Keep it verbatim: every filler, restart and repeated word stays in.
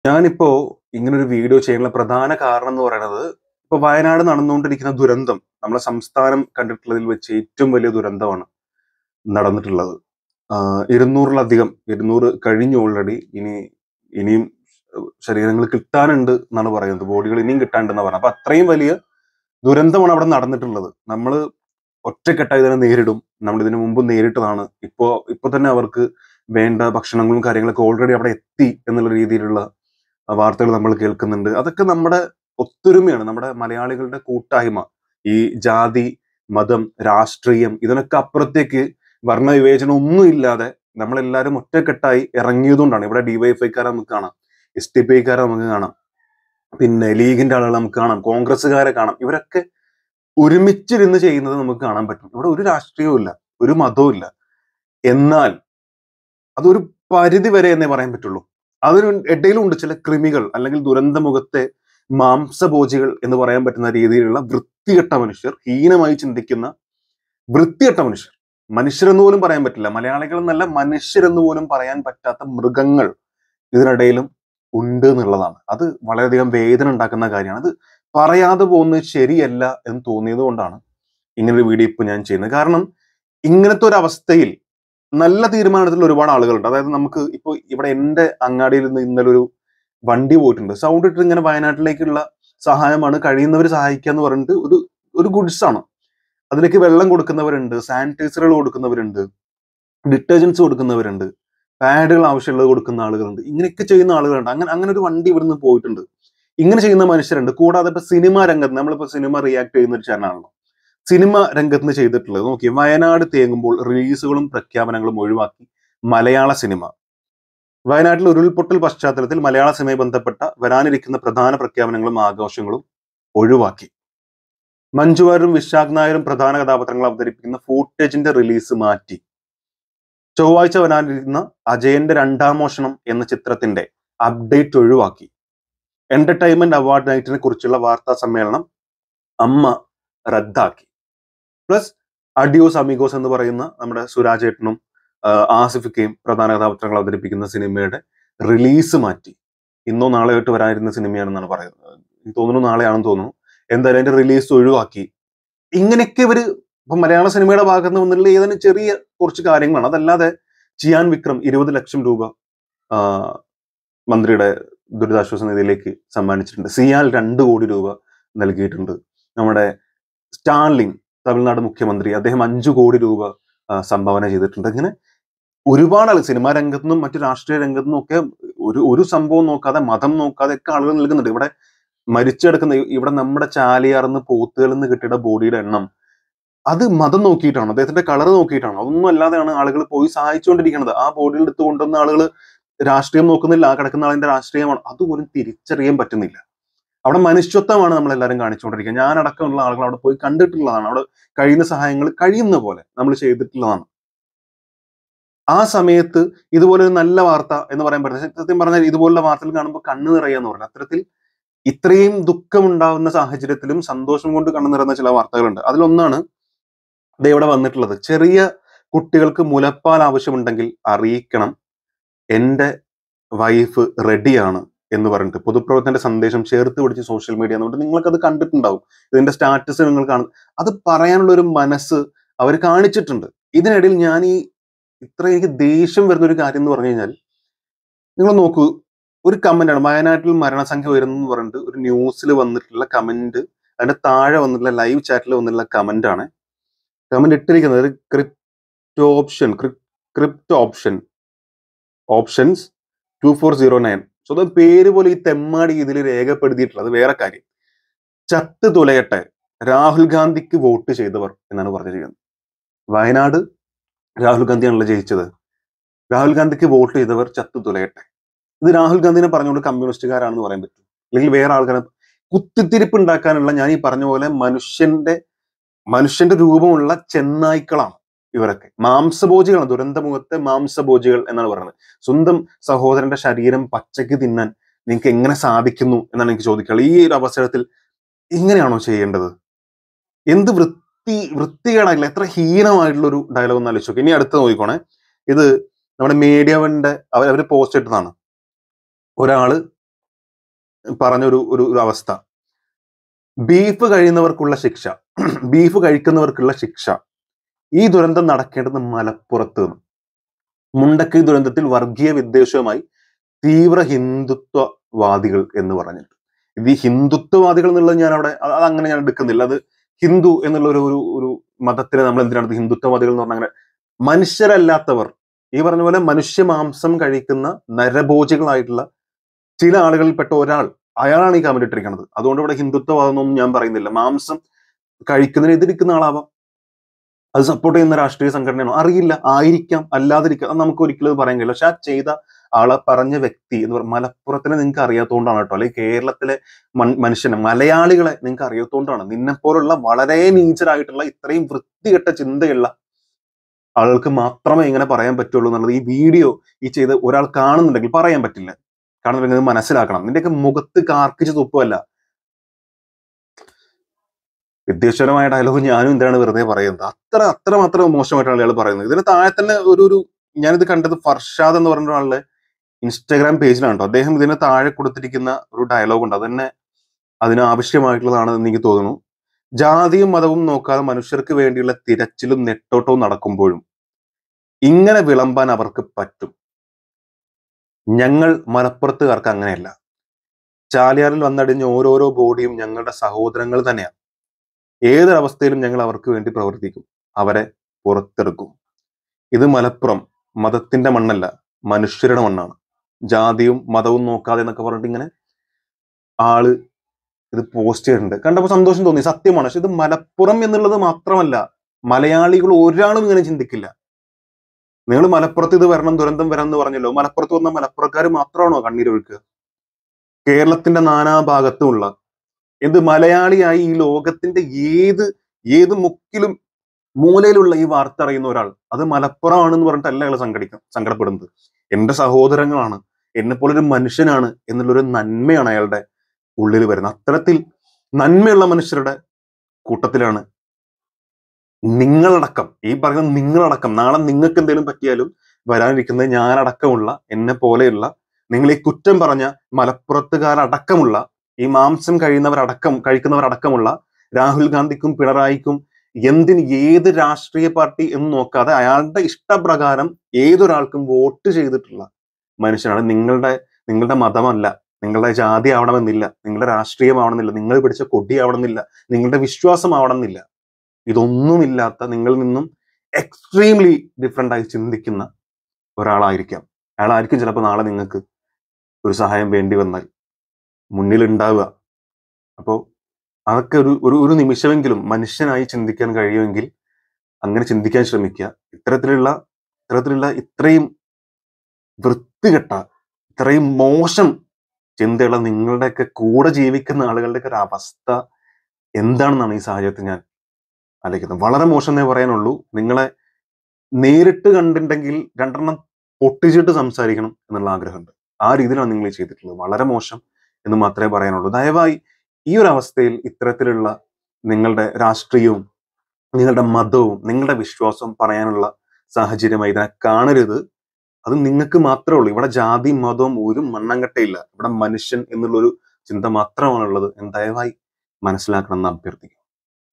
ഞാനിപ്പോ ഇങ്ങനൊരു വീഡിയോ ചെയ്യാനുള്ള പ്രധാന കാരണം എന്ന് പറയുന്നത്, ഇപ്പൊ വയനാട് നടന്നുകൊണ്ടിരിക്കുന്ന ദുരന്തം നമ്മുടെ സംസ്ഥാനം കണ്ടിട്ടുള്ളതിൽ വെച്ച് ഏറ്റവും വലിയ ദുരന്തമാണ് നടന്നിട്ടുള്ളത്. ആഹ് ഇരുന്നൂറിലധികം ഇരുന്നൂറ് കഴിഞ്ഞു ഓൾറെഡി. ഇനി ഇനിയും ശരീരങ്ങൾ കിട്ടാനുണ്ട് എന്നാണ് പറയുന്നത്. ബോഡികൾ ഇനിയും കിട്ടാനുണ്ടെന്നാണ് പറയുന്നത്. അപ്പൊ അത്രയും വലിയ ദുരന്തമാണ് അവിടെ നടന്നിട്ടുള്ളത്. നമ്മള് ഒറ്റക്കെട്ടായി ഇതിനെ നേരിടും. നമ്മൾ ഇതിനു മുമ്പ് നേരിട്ടതാണ്. ഇപ്പോ ഇപ്പൊ തന്നെ അവർക്ക് വേണ്ട ഭക്ഷണങ്ങളും കാര്യങ്ങളൊക്കെ ഓൾറെഡി അവിടെ എത്തി എന്നുള്ള രീതിയിലുള്ള വാർത്തകൾ നമ്മൾ കേൾക്കുന്നുണ്ട്. അതൊക്കെ നമ്മുടെ ഒത്തൊരുമയാണ്. നമ്മുടെ മലയാളികളുടെ കൂട്ടായ്മ. ഈ ജാതി, മതം, രാഷ്ട്രീയം ഇതിനൊക്കെ അപ്പുറത്തേക്ക് വർണ്ണവിവേചനം ഒന്നും ഇല്ലാതെ നമ്മളെല്ലാവരും ഒറ്റക്കെട്ടായി ഇറങ്ങിയതുകൊണ്ടാണ്. ഇവിടെ ഡിവൈഎഫ്ഐക്കാരെ നമുക്ക് കാണാം, എസ് ടി പി ഐക്കാരെ നമുക്ക് കാണാം, പിന്നെ ലീഗിന്റെ ആളുകളെ നമുക്ക് കാണാം, കോൺഗ്രസ്സുകാരെ കാണാം. ഇവരൊക്കെ ഒരുമിച്ചിരുന്ന് ചെയ്യുന്നത് നമുക്ക് കാണാൻ പറ്റും. ഇവിടെ ഒരു രാഷ്ട്രീയവും ഇല്ല, ഒരു മതവും ഇല്ല. എന്നാൽ അതൊരു പരിധി വരെ എന്നേ പറയാൻ പറ്റുള്ളൂ. അതിന് ഇടയിലും ഉണ്ട് ചില കൃമികൾ, അല്ലെങ്കിൽ ദുരന്തമുഖത്തെ മാംസഭോജികൾ എന്ന് പറയാൻ പറ്റുന്ന രീതിയിലുള്ള വൃത്തികെട്ട മനുഷ്യർ, ഹീനമായി ചിന്തിക്കുന്ന വൃത്തികെട്ട മനുഷ്യർ. മനുഷ്യരെന്ന് പോലും പറയാൻ പറ്റില്ല. മലയാളികൾ എന്നല്ല, മനുഷ്യരെന്ന് പോലും പറയാൻ പറ്റാത്ത മൃഗങ്ങൾ ഇതിനിടയിലും ഉണ്ട് എന്നുള്ളതാണ്. അത് വളരെയധികം വേദന ഉണ്ടാക്കുന്ന കാര്യമാണ്. അത് പറയാതെ പോകുന്നത് ശരിയല്ല എന്ന് തോന്നിയത് കൊണ്ടാണ് ഇങ്ങനൊരു വീഡിയോ ഇപ്പൊ ഞാൻ ചെയ്യുന്നത്. കാരണം ഇങ്ങനത്തെ ഒരു അവസ്ഥയിൽ നല്ല തീരുമാനത്തിൽ ഒരുപാട് ആളുകളുണ്ട്. അതായത് നമുക്ക് ഇപ്പൊ ഇവിടെ എന്റെ അങ്ങാടിയിൽ നിന്ന് ഇന്നലെ ഒരു വണ്ടി പോയിട്ടുണ്ട്. സൗണ്ട് ഇട്ട് ഇങ്ങനെ വയനാട്ടിലേക്കുള്ള സഹായമാണ്, കഴിയുന്നവർ സഹായിക്കുക എന്ന് പറഞ്ഞിട്ട് ഒരു ഒരു ഗുഡ്സ് ആണ്. അതിലേക്ക് വെള്ളം കൊടുക്കുന്നവരുണ്ട്, സാനിറ്റൈസറുകൾ കൊടുക്കുന്നവരുണ്ട്, ഡിറ്റർജൻസ് കൊടുക്കുന്നവരുണ്ട്, പാഡുകൾ ആവശ്യമുള്ളത് കൊടുക്കുന്ന ആളുകളുണ്ട്. ഇങ്ങനെയൊക്കെ ചെയ്യുന്ന ആളുകളുണ്ട്. അങ്ങനെ അങ്ങനെ ഒരു വണ്ടി ഇവിടുന്ന് പോയിട്ടുണ്ട്. ഇങ്ങനെ ചെയ്യുന്ന മനുഷ്യരുണ്ട്. കൂടാതെ ഇപ്പൊ സിനിമാ രംഗത്ത്, നമ്മളിപ്പോ സിനിമ റിയാക്ട് ചെയ്യുന്ന ഒരു ചാനലാണല്ലോ, സിനിമ രംഗത്ത് നിന്ന് ചെയ്തിട്ടുള്ളത് നോക്കി. വയനാട് തേങ്ങുമ്പോൾ റിലീസുകളും പ്രഖ്യാപനങ്ങളും ഒഴിവാക്കി മലയാള സിനിമ. വയനാട്ടിൽ ഉരുൾപൊട്ടൽ പശ്ചാത്തലത്തിൽ മലയാള സിനിമയെ ബന്ധപ്പെട്ട വരാനിരിക്കുന്ന പ്രധാന പ്രഖ്യാപനങ്ങളും ആഘോഷങ്ങളും ഒഴിവാക്കി. മഞ്ജു വാര്യരും വിശാഖ് നായരും പ്രധാന കഥാപാത്രങ്ങൾ അവതരിപ്പിക്കുന്ന ഫൂട്ടേജിന്റെ റിലീസ് മാറ്റി. ചൊവ്വാഴ്ച വരാനിരിക്കുന്ന അജയന്റെ രണ്ടാം മോഷണം എന്ന ചിത്രത്തിന്റെ അപ്ഡേറ്റ് ഒഴിവാക്കി. എന്റർടൈൻമെന്റ് അവാർഡ് നൈറ്റിനെ കുറിച്ചുള്ള വാർത്താ സമ്മേളനം അമ്മ റദ്ദാക്കി. പ്ലസ് അഡിയോസ് അമിഗോസ് എന്ന് പറയുന്ന നമ്മുടെ സുരാജേട്ടനും ആസിഫിക്കയും പ്രധാന കഥാപാത്രങ്ങൾ അവതരിപ്പിക്കുന്ന സിനിമയുടെ റിലീസ് മാറ്റി. ഇന്നോ നാളെയായിട്ട് വരാനിരുന്ന സിനിമയാണെന്നാണ് പറയുന്നത്. എനിക്ക് തോന്നുന്നു നാളെയാണെന്ന് തോന്നുന്നു. എന്തായാലും അതിന്റെ റിലീസ് ഒഴിവാക്കി. ഇങ്ങനെയൊക്കെ ഇവര് ഇപ്പൊ മലയാള സിനിമയുടെ ഭാഗത്ത് നിന്ന് വന്നിട്ടുള്ള ഏതാനും ചെറിയ കുറച്ച് കാര്യങ്ങളാണ്. അതല്ലാതെ ചിയാൻ വിക്രം ഇരുപത് ലക്ഷം രൂപ ആ മന്ത്രിയുടെ ദുരിതാശ്വാസ നിധിയിലേക്ക് സമ്മാനിച്ചിട്ടുണ്ട്. സിയാൽ രണ്ട് കോടി രൂപ നൽകിയിട്ടുണ്ട്. നമ്മുടെ സ്റ്റാൻലിൻ തമിഴ്നാട് മുഖ്യമന്ത്രി, അദ്ദേഹം അഞ്ചു കോടി രൂപ സംഭാവന ചെയ്തിട്ടുണ്ട്. ഇങ്ങനെ ഒരുപാട് ആൾ സിനിമാ രംഗത്തു നിന്നും മറ്റു രാഷ്ട്രീയ രംഗത്തു നിന്നും ഒക്കെ ഒരു ഒരു സംഭവം നോക്കാതെ, മതം നോക്കാതെ ഒക്കെ ആളുകൾ നൽകുന്നുണ്ട്. ഇവിടെ മരിച്ചെടുക്കുന്ന, ഇവിടെ നമ്മുടെ ചാലിയാർന്ന് പോത്തുകളിൽ നിന്ന് കിട്ടിയ ബോഡിയുടെ എണ്ണം അത് മതം നോക്കിയിട്ടാണ്, അദ്ദേഹത്തിന്റെ കളർ നോക്കിയിട്ടാണ്. അതൊന്നും അല്ലാതെയാണ് ആളുകൾ പോയി സഹായിച്ചുകൊണ്ടിരിക്കുന്നത്. ആ ബോഡിയിൽ എടുത്ത് കൊണ്ടുവന്ന ആളുകൾ രാഷ്ട്രീയം നോക്കുന്നില്ല, ആ കിടക്കുന്ന ആളിന്റെ രാഷ്ട്രീയമാണ്, അതുപോലും തിരിച്ചറിയാൻ പറ്റുന്നില്ല. അവിടെ മനുഷ്യത്വമാണ് നമ്മൾ എല്ലാവരും കാണിച്ചുകൊണ്ടിരിക്കുക. ഞാൻ അടക്കമുള്ള ആളുകൾ അവിടെ പോയി കണ്ടിട്ടുള്ളതാണ്. അവിടെ കഴിയുന്ന സഹായങ്ങൾ കഴിയുന്ന പോലെ നമ്മൾ ചെയ്തിട്ടുള്ളതാണ്. ആ സമയത്ത് ഇതുപോലെ ഒരു നല്ല വാർത്ത എന്ന് പറയാൻ പറ്റില്ല. സത്യം പറഞ്ഞാൽ ഇതുപോലുള്ള വാർത്തകൾ കാണുമ്പോൾ കണ്ണ് നിറയാന്ന് പറഞ്ഞാൽ, അത്തരത്തിൽ ഇത്രയും ദുഃഖമുണ്ടാവുന്ന സാഹചര്യത്തിലും സന്തോഷം കൊണ്ട് കണ്ണു നിറയുന്ന ചില വാർത്തകളുണ്ട്. അതിലൊന്നാണ് ഇത് ഇവിടെ വന്നിട്ടുള്ളത്. ചെറിയ കുട്ടികൾക്ക് മുലപ്പാൽ ആവശ്യമുണ്ടെങ്കിൽ അറിയിക്കണം, എന്റെ വൈഫ് റെഡിയാണ് എന്ന് പറഞ്ഞിട്ട് പൊതുപ്രവർത്തനത്തിന്റെ സന്ദേശം ചേർത്ത് പിടിച്ച് സോഷ്യൽ മീഡിയ എന്നുകൊണ്ട് നിങ്ങൾക്ക് അത് കണ്ടിട്ടുണ്ടാവും. ഇതിന്റെ സ്റ്റാറ്റസ് നിങ്ങൾ കാണും. അത് പറയാനുള്ള ഒരു മനസ്സ് അവർ കാണിച്ചിട്ടുണ്ട്. ഇതിനിടയിൽ ഞാൻ ഈ ഇത്ര എനിക്ക് ദേഷ്യം വരുന്ന ഒരു കാര്യം എന്ന് പറഞ്ഞു കഴിഞ്ഞാൽ, നിങ്ങൾ നോക്കൂ, ഒരു കമന്റ് ആണ് വയനാട്ടിൽ മരണസംഖ്യ ഉയരുന്നു എന്ന് പറഞ്ഞിട്ട് ഒരു ന്യൂസിൽ വന്നിട്ടുള്ള കമന്റ്. അതിന്റെ താഴെ വന്നിട്ടുള്ള ലൈവ് ചാറ്റിൽ വന്നിട്ടുള്ള കമന്റ് ആണ്. കമന്റ് ഇട്ടിരിക്കുന്നത് crypto option crypto option options two four zero nine. സ്വന്തം പേര് പോലെ ഈ തെമ്മാടി ഇതിൽ രേഖപ്പെടുത്തിയിട്ടുള്ളത് വേറെ കാര്യം. ചത്ത് തുലയട്ടെ, രാഹുൽ ഗാന്ധിക്ക് വോട്ട് ചെയ്തവർ എന്നാണ് പറഞ്ഞിരിക്കുന്നത്. വയനാട് രാഹുൽ ഗാന്ധിയാണല്ലോ ജയിച്ചത്. രാഹുൽ ഗാന്ധിക്ക് വോട്ട് ചെയ്തവർ ചത്തു തുലയട്ടെ. ഇത് രാഹുൽ ഗാന്ധിനെ പറഞ്ഞുകൊണ്ട് കമ്മ്യൂണിസ്റ്റുകാരാണെന്ന് പറയാൻ പറ്റും, അല്ലെങ്കിൽ വേറെ ആൾക്കാരെ കുത്തിത്തിരിപ്പ് ഉണ്ടാക്കാനുള്ള, ഞാൻ ഈ പറഞ്ഞ പോലെ മനുഷ്യന്റെ മനുഷ്യന്റെ രൂപമുള്ള ചെന്നായ്ക്കളാണ് ഇവരൊക്കെ. മാംസഭോജികളാണ്, ദുരന്തമുഖത്തെ മാംസഭോജികൾ എന്നാണ് പറയുന്നത്. സ്വന്തം സഹോദരന്റെ ശരീരം പച്ചയ്ക്ക് തിന്നാൻ നിങ്ങൾക്ക് എങ്ങനെ സാധിക്കുന്നു എന്നാണ് എനിക്ക് ചോദിക്കാനുള്ളത്. ഈ ഒരു അവസരത്തിൽ ഇങ്ങനെയാണോ ചെയ്യേണ്ടത്? എന്ത് വൃത്തി വൃത്തികേടായില്ല, എത്ര ഹീനമായിട്ടുള്ള ഒരു ഡയലോഗ് ഒന്ന് ആലോചിച്ചു നോക്കി. ഇനി അടുത്ത് നോക്കിക്കോണേ. ഇത് നമ്മുടെ മീഡിയ വന്റെ അവർ അവര് പോസ്റ്റ് ഇട്ടതാണ്. ഒരാള് പറഞ്ഞൊരു ഒരു ഒരു അവസ്ഥ. ബീഫ് കഴിയുന്നവർക്കുള്ള ശിക്ഷ, ബീഫ് കഴിക്കുന്നവർക്കുള്ള ശിക്ഷ, ഈ ദുരന്തം നടക്കേണ്ടത് മലപ്പുറത്ത് നിന്ന്. മുണ്ടക്കൈ ദുരന്തത്തിൽ വർഗീയ വിദ്വേഷവുമായി തീവ്ര ഹിന്ദുത്വവാദികൾ എന്ന് പറഞ്ഞിട്ട്. ഇത് ഈ ഹിന്ദുത്വവാദികൾ എന്നുള്ളത് ഞാൻ അവിടെ അത് അങ്ങനെ ഞാൻ എടുക്കുന്നില്ല. അത് ഹിന്ദു എന്നുള്ള ഒരു ഒരു ഒരു മതത്തിനെ നമ്മൾ എന്തിനാണ് ഹിന്ദുത്വവാദികൾ എന്ന് പറഞ്ഞാൽ അങ്ങനെ മനുഷ്യരല്ലാത്തവർ, ഈ പറഞ്ഞ പോലെ മനുഷ്യ മാംസം കഴിക്കുന്ന നരഭോജികളായിട്ടുള്ള ചില ആളുകളിൽപ്പെട്ട ഒരാൾ, അയാളാണ് ഈ കമന്റ് ഇട്ടിരിക്കുന്നത്. അതുകൊണ്ട് ഇവിടെ ഹിന്ദുത്വവാദം ഒന്നും ഞാൻ പറയുന്നില്ല. മാംസം കഴിക്കുന്നതിന് എതിരിക്കുന്ന ആളാവാം, അത് സപ്പോർട്ട് ചെയ്യുന്ന രാഷ്ട്രീയ സംഘടനയാണോ അറിയില്ല, ആയിരിക്കാം, അല്ലാതിരിക്കാം, അത് നമുക്ക് ഒരിക്കലും പറയാൻ കഴിയില്ല. പക്ഷെ ആ ചെയ്ത ആളെ പറഞ്ഞ വ്യക്തി എന്ന് പറഞ്ഞ മലപ്പുറത്തിനെ നിങ്ങൾക്ക് അറിയാത്തതുകൊണ്ടാണ് കേട്ടോ, അല്ലെങ്കിൽ കേരളത്തിലെ മനുഷ്യനെ മലയാളികളെ നിങ്ങൾക്ക് അറിയാത്തതുകൊണ്ടാണ്. നിന്നെ പോലുള്ള വളരെ നീചരായിട്ടുള്ള ഇത്രയും വൃത്തികെട്ട ചിന്തയുള്ള ആളുകൾക്ക് മാത്രമേ ഇങ്ങനെ പറയാൻ പറ്റുള്ളൂ എന്നുള്ളത് ഈ വീഡിയോ ഈ ചെയ്ത് ഒരാൾ കാണുന്നുണ്ടെങ്കിൽ പറയാൻ പറ്റില്ല. കാരണം നിങ്ങൾ മനസ്സിലാക്കണം, നിന്റെയൊക്കെ മുഖത്ത് കാർക്കിച്ച് തുപ്പല്ല. വിദ്വേഷപരമായ ഡയലോഗ് ഞാനും എന്തിനാണ് വെറുതെ പറയുന്നത്? അത്ര അത്ര മാത്രം മോശമായിട്ടാണ് അയാൾ പറയുന്നത്. ഇതിന് താഴെ തന്നെ ഒരു ഒരു ഞാനിത് കണ്ടത് ഫർഷാദ് എന്ന് പറഞ്ഞ ഒരാളുടെ ഇൻസ്റ്റാഗ്രാം പേജിലാണ് കേട്ടോ. അദ്ദേഹം ഇതിന് താഴെ കൊടുത്തിരിക്കുന്ന ഒരു ഡയലോഗ് ഉണ്ട്, അതന്നെ അതിന് ആവശ്യമായിട്ടുള്ളതാണെന്ന് എനിക്ക് തോന്നുന്നു. ജാതിയും മതവും നോക്കാതെ മനുഷ്യർക്ക് വേണ്ടിയുള്ള തിരച്ചിലും നെട്ടോട്ടവും നടക്കുമ്പോഴും ഇങ്ങനെ വിളമ്പാൻ അവർക്ക് പറ്റും. ഞങ്ങൾ മലപ്പുറത്തുകാർക്ക് അങ്ങനെയല്ല. ചാലിയാറിൽ വന്നടിഞ്ഞ ഓരോരോ ബോഡിയും ഞങ്ങളുടെ സഹോദരങ്ങൾ തന്നെയാണ്. ഏതൊരവസ്ഥയിലും ഞങ്ങൾ അവർക്ക് വേണ്ടി പ്രവർത്തിക്കും, അവരെ പുറത്തെടുക്കും. ഇത് മലപ്പുറം മതത്തിന്റെ മണ്ണല്ല, മനുഷ്യരുടെ മണ്ണാണ്. ജാതിയും മതവും നോക്കാതെ എന്നൊക്കെ പറഞ്ഞിട്ട് ഇങ്ങനെ ആള് ഇത് പോസ്റ്റ് ചെയ്തിട്ടുണ്ട്. കണ്ടപ്പോൾ സന്തോഷം തോന്നി, സത്യമാണ്. പക്ഷെ ഇത് മലപ്പുറം എന്നുള്ളത് മാത്രമല്ല, മലയാളികൾ ഒരാളും ഇങ്ങനെ ചിന്തിക്കില്ല. നിങ്ങൾ മലപ്പുറത്ത് ഇത് വരണം, ദുരന്തം വരണം എന്ന് പറഞ്ഞല്ലോ. മലപ്പുറത്ത് വന്ന മലപ്പുറക്കാർ മാത്രമാണോ കണ്ണീരൊഴുക്കുക? കേരളത്തിന്റെ നാനാഭാഗത്തുമുള്ള എന്ത് മലയാളിയായി ഈ ലോകത്തിന്റെ ഏത് ഏത് മുക്കിലും മൂലയിലുള്ള ഈ വാർത്ത അറിയുന്ന ഒരാൾ അത് മലപ്പുറമാണെന്ന് പറഞ്ഞിട്ടല്ല അയാൾ സംഘടിക്ക സങ്കടപ്പെടുന്നത്. എന്റെ സഹോദരങ്ങളാണ്, എന്നെ പോലൊരു മനുഷ്യനാണ് എന്നുള്ളൊരു നന്മയാണ് അയാളുടെ ഉള്ളിൽ വരുന്നത്. അത്തരത്തിൽ നന്മയുള്ള മനുഷ്യരുടെ കൂട്ടത്തിലാണ് നിങ്ങളടക്കം, ഈ പറയുന്ന നിങ്ങളടക്കം. നാളെ നിങ്ങൾക്ക് എന്തെങ്കിലും പറ്റിയാലും വരാനിരിക്കുന്നത് ഞാനടക്കമുള്ള, എന്നെ പോലെയുള്ള, നിങ്ങൾ ഈ കുറ്റം പറഞ്ഞ മലപ്പുറത്തുകാരടക്കമുള്ള, ഈ മാംസം കഴിയുന്നവരടക്കം കഴിക്കുന്നവരടക്കമുള്ള രാഹുൽ ഗാന്ധിക്കും പിണറായിക്കും എന്തിന് ഏത് രാഷ്ട്രീയ പാർട്ടി എന്ന് നോക്കാതെ അയാളുടെ ഇഷ്ടപ്രകാരം ഏതൊരാൾക്കും വോട്ട് ചെയ്തിട്ടുള്ള മനുഷ്യനാണ്. നിങ്ങളുടെ നിങ്ങളുടെ മതമല്ല, നിങ്ങളുടെ ജാതി ആവണമെന്നില്ല, നിങ്ങളുടെ രാഷ്ട്രീയം ആവണമെന്നില്ല, നിങ്ങൾ പിടിച്ച കൊടി ആവണമെന്നില്ല, നിങ്ങളുടെ വിശ്വാസം ആവണമെന്നില്ല. ഇതൊന്നുമില്ലാത്ത നിങ്ങളിൽ നിന്നും എക്സ്ട്രീംലി ഡിഫറെന്റ് ആയി ചിന്തിക്കുന്ന ഒരാളായിരിക്കാം. അയാളായിരിക്കും ചിലപ്പോൾ നാളെ നിങ്ങൾക്ക് ഒരു സഹായം വേണ്ടി വന്നാൽ മുന്നിൽ ഉണ്ടാവുക. അപ്പോൾ അതൊക്കെ ഒരു ഒരു ഒരു നിമിഷമെങ്കിലും മനുഷ്യനായി ചിന്തിക്കാൻ കഴിയുമെങ്കിൽ അങ്ങനെ ചിന്തിക്കാൻ ശ്രമിക്കുക. ഇത്തരത്തിലുള്ള ഇത്തരത്തിലുള്ള ഇത്രയും വൃത്തികെട്ട, ഇത്രയും മോശം ചിന്തയുള്ള നിങ്ങളുടെയൊക്കെ കൂടെ ജീവിക്കുന്ന ആളുകളുടെയൊക്കെ ഒരു അവസ്ഥ എന്താണെന്നാണ് ഈ സാഹചര്യത്തിൽ ഞാൻ ആലോചിക്കുന്നത്. വളരെ മോശം എന്നേ പറയാനുള്ളൂ. നിങ്ങളെ നേരിട്ട് കണ്ടിട്ടുണ്ടെങ്കിൽ രണ്ടെണ്ണം പൊട്ടിച്ചിട്ട് സംസാരിക്കണം എന്നുള്ള ആഗ്രഹമുണ്ട്. ആ രീതിയിലാണ് നിങ്ങൾ ചെയ്തിട്ടുള്ളത്. വളരെ മോശം എന്ന് മാത്രമേ പറയാനുള്ളൂ. ദയവായി ഈ ഒരു അവസ്ഥയിൽ ഇത്തരത്തിലുള്ള നിങ്ങളുടെ രാഷ്ട്രീയവും നിങ്ങളുടെ മതവും നിങ്ങളുടെ വിശ്വാസവും പറയാനുള്ള സാഹചര്യമായി ഇതിനെ കാണരുത്. അത് നിങ്ങൾക്ക് മാത്രമേ ഉള്ളൂ. ഇവിടെ ജാതി മതവും ഒരു മണ്ണങ്കട്ടയില്ല. ഇവിടെ മനുഷ്യൻ എന്നുള്ളൊരു ചിന്ത മാത്രമാണുള്ളത്. ദയവായി മനസ്സിലാക്കണം എന്ന് അഭ്യർത്ഥിക്കും.